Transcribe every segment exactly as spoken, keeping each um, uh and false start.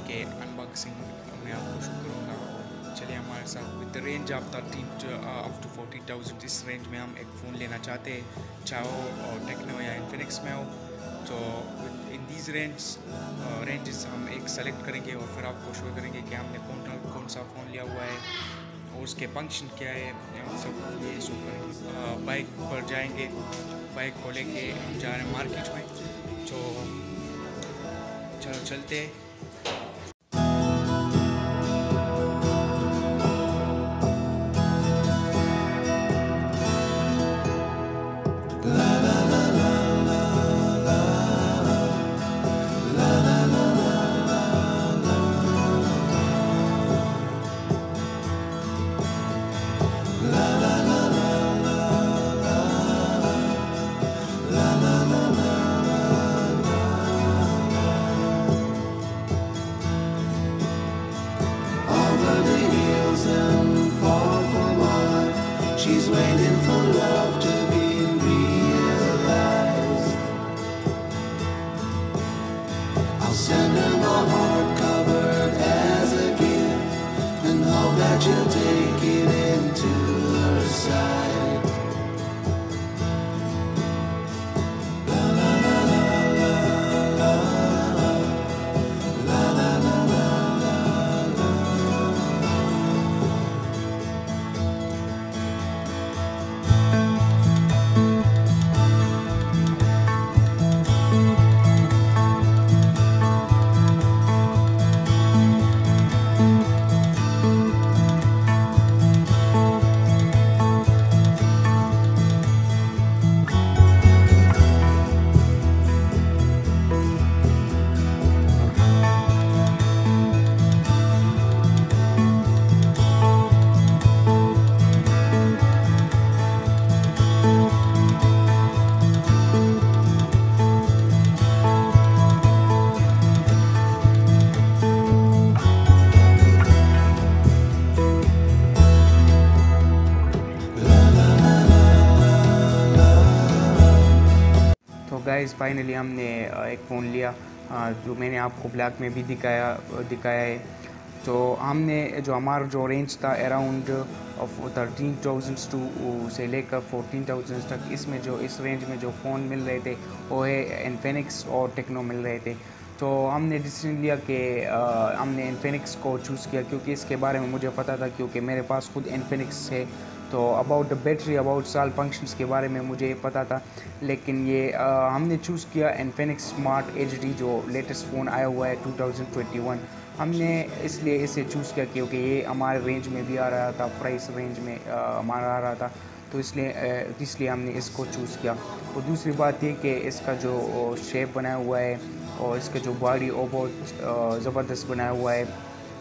के अनबॉक्सिंग मैं आपको शो करूँगा। चलिए हमारे साथ। With the range of thirteen up to fourteen thousand, इस रेंज में हम एक फ़ोन लेना चाहते हैं, चाहे वो टेक्नो या इन्फिनिक्स में हो। तो इन दीज रेंज रेंजेस हम एक सेलेक्ट करेंगे और फिर आपको शो करेंगे कि हमने कौन कौन सा फ़ोन लिया हुआ है और उसके फंक्शन क्या है, सब ये शो करेंगे। बाइक पर जाएंगे, बाइक को लेके हम जा रहे हैं मार्केट में, तो चलो चलते हैं। She's waiting for love to be realized. I'll send her my heart covered as a gift and hope that she'll take it into her side. La la la la la la la la la la. Guys finally हमने एक phone लिया जो मैंने आपको black में भी दिखाया दिखाया है। तो हमने जो हमारा जो रेंज था अराउंड थर्टीन थाउजेंड टू से लेकर फोर्टीन थाउजेंड तक, इसमें जो इस रेंज में जो फ़ोन मिल रहे थे वो है इन्फिनिक्स और टेक्नो मिल रहे थे। तो हमने डिसीजन लिया कि हमने इन्फिनिक्स को चूज़ किया क्योंकि इसके बारे में मुझे पता था, क्योंकि मेरे पास खुद इन्फिनिक्स है। तो अबाउट द बैटरी, अबाउट साल फंक्शंस के बारे में मुझे पता था। लेकिन ये आ, हमने चूज़ किया इन्फिनिक्स स्मार्ट एच डी, जो लेटेस्ट फ़ोन आया हुआ है टू थाउजेंड ट्वेंटी वन। हमने इसलिए इसे चूज़ किया क्योंकि ये हमारे रेंज में भी आ रहा था, प्राइस रेंज में हमारा आ रहा था, तो इसलिए इसलिए हमने इसको चूज़ किया। और दूसरी बात ये कि इसका जो शेप बनाया हुआ है और इसका जो बॉडी वो बहुत ज़बरदस्त बनाया हुआ है।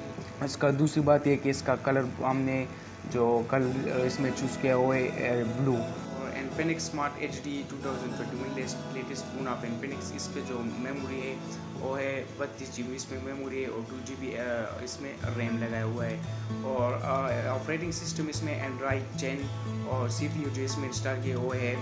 इसका दूसरी बात ये कि इसका कलर हमने जो कलर इसमें चूज़ किया वो है ब्लू। और Infinix smart H D two thousand twenty one latest phone of Infinix. इस पे जो मेमोरी है वो है बत्तीस जी बी इसमें मेमोरी है और टू जी बी इसमें रैम लगाया हुआ है। और ऑपरेटिंग सिस्टम इसमें एंड्रॉयड टेन और सी पी यू जो इसमें इंस्टॉल किया वो है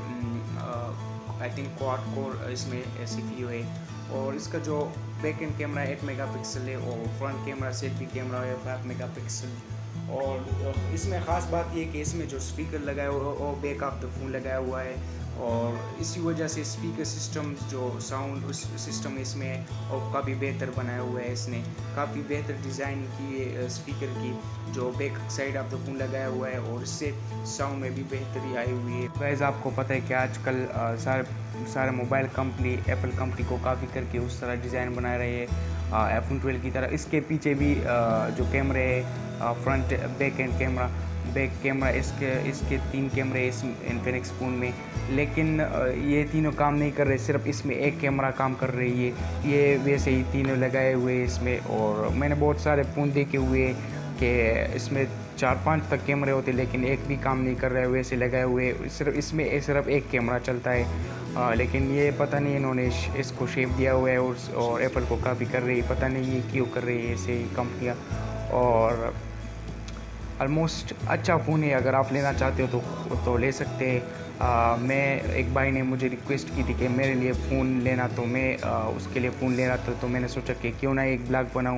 आई थिंक क्वाड कोर इसमें सी पी यू है। और इसका जो back end camera eight mega pixel है और फ्रंट कैमरा सेल्फी कैमरा है फाइव मेगा पिक्सल। और इसमें ख़ास बात ये कि इसमें जो स्पीकर लगाया हुआ है वो बैक ऑफ द फ़ोन लगाया हुआ है, और इसी वजह से स्पीकर सिस्टम जो साउंड उस सिस्टम इसमें है और काफ़ी बेहतर बनाया हुआ है। इसने काफ़ी बेहतर डिज़ाइन की है स्पीकर की, जो back side of the phone लगाया हुआ है, और इससे साउंड में भी बेहतरी आई हुई है। गाइस आपको पता है कि आजकल सारे सारे मोबाइल कंपनी एप्पल कंपनी को काफ़ी करके उस तरह डिज़ाइन बना रहे हैं आईफोन ट्वेल्व की तरह। इसके पीछे भी जो कैमरे है front back end camera, back camera इसके इसके तीन कैमरे इस इन्फिनिक्स फ़ोन में, लेकिन ये तीनों काम नहीं कर रहे, सिर्फ इसमें एक कैमरा काम कर रही है। ये वैसे ही तीनों लगाए हुए इसमें, और मैंने बहुत सारे फ़ोन देखे हुए कि इसमें चार पांच तक कैमरे होते लेकिन एक भी काम नहीं कर रहे है वैसे लगाए हुए, सिर्फ इसमें सिर्फ एक कैमरा चलता है। आ, लेकिन ये पता नहीं इन्होंने इसको शेप दिया हुआ है और, और एप्पल को काफ़ी कर रही है, पता नहीं ये क्यों कर रही है ऐसे कंपनियाँ। और ऑलमोस्ट अच्छा फ़ोन है, अगर आप लेना चाहते हो तो तो ले सकते हैं। मैं एक भाई ने मुझे रिक्वेस्ट की थी कि मेरे लिए फ़ोन लेना, तो मैं आ, उसके लिए फ़ोन ले रहा था, तो मैंने सोचा कि क्यों ना एक ब्लॉग बनाऊं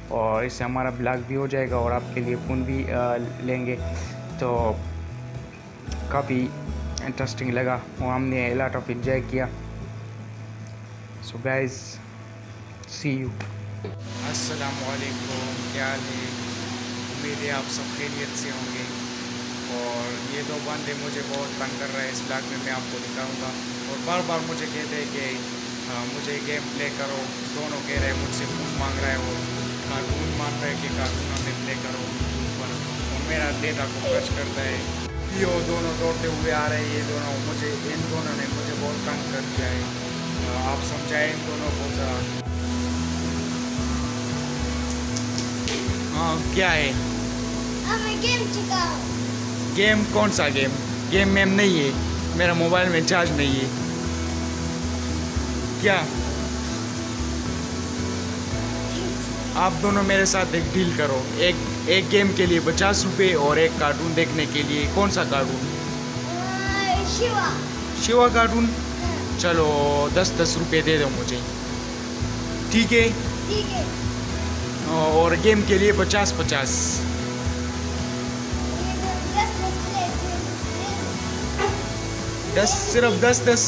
और इससे हमारा ब्लॉग भी हो जाएगा और आपके लिए फ़ोन भी आ, लेंगे। तो काफ़ी इंटरेस्टिंग लगा और हमने a lot of enjoy किया। So guys see you. अस्सलाम वालेकुम, क्या हाल है? उम्मीद है आप सब खैरियत से होंगे। और ये दो बंदे मुझे बहुत तंग कर रहे हैं, इस ब्लॉग में मैं आपको दिखाऊंगा। और बार बार मुझे कहते हैं कि आ, मुझे गेम प्ले करो। दोनों कह रहे हैं मुझसे फ़ोन मांग रहा है, वो कार्टून मान रहे हैं कि कार्टून हमें प्ले करो। और मेरा डेटा को खर्च करता है। ये वो दोनों दौड़ते हुए आ रहे हैं। ये दोनों मुझे इन दोनों ने मुझे बहुत तंग कर दिया है। आ, आप समझाएं इन दोनों को ज़रा। हाँ क्या है? हमें गेम सिखाओ। गेम? कौन सा गेम? गेम मैम नहीं है, मेरा मोबाइल में चार्ज नहीं है। क्या आप दोनों मेरे साथ एक डील करो, एक एक गेम के लिए पचास रुपये और एक कार्टून देखने के लिए। कौन सा कार्टून? शिवा। शिवा कार्टून? चलो दस दस रुपये दे दो मुझे, ठीक है? ठीक है। और गेम के लिए पचास पचास। दस, सिर्फ दस दस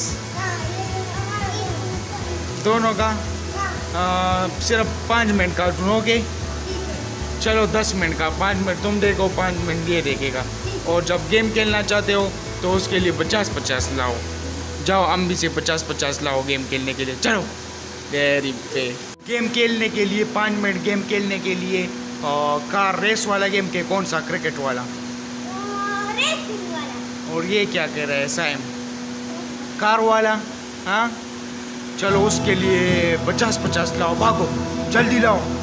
दोनों का। आ, सिर्फ पाँच मिनट का कार्टून, ओके? चलो दस मिनट का, पाँच मिनट तुम देखो, पाँच मिनट ये देखेगा। और जब गेम खेलना चाहते हो तो उसके लिए पचास पचास लाओ। जाओ अम्बी से पचास पचास लाओ गेम खेलने के लिए। चलो वेरी पे गेम खेलने के लिए पाँच मिनट गेम खेलने के लिए। आ, कार रेस वाला गेम के? कौन सा? क्रिकेट वाला? रेसिंग वाला। और ये क्या कह रहा है साइम? कार वाला? हाँ चलो उसके लिए पचास पचास लाओ, भागो जल्दी लाओ।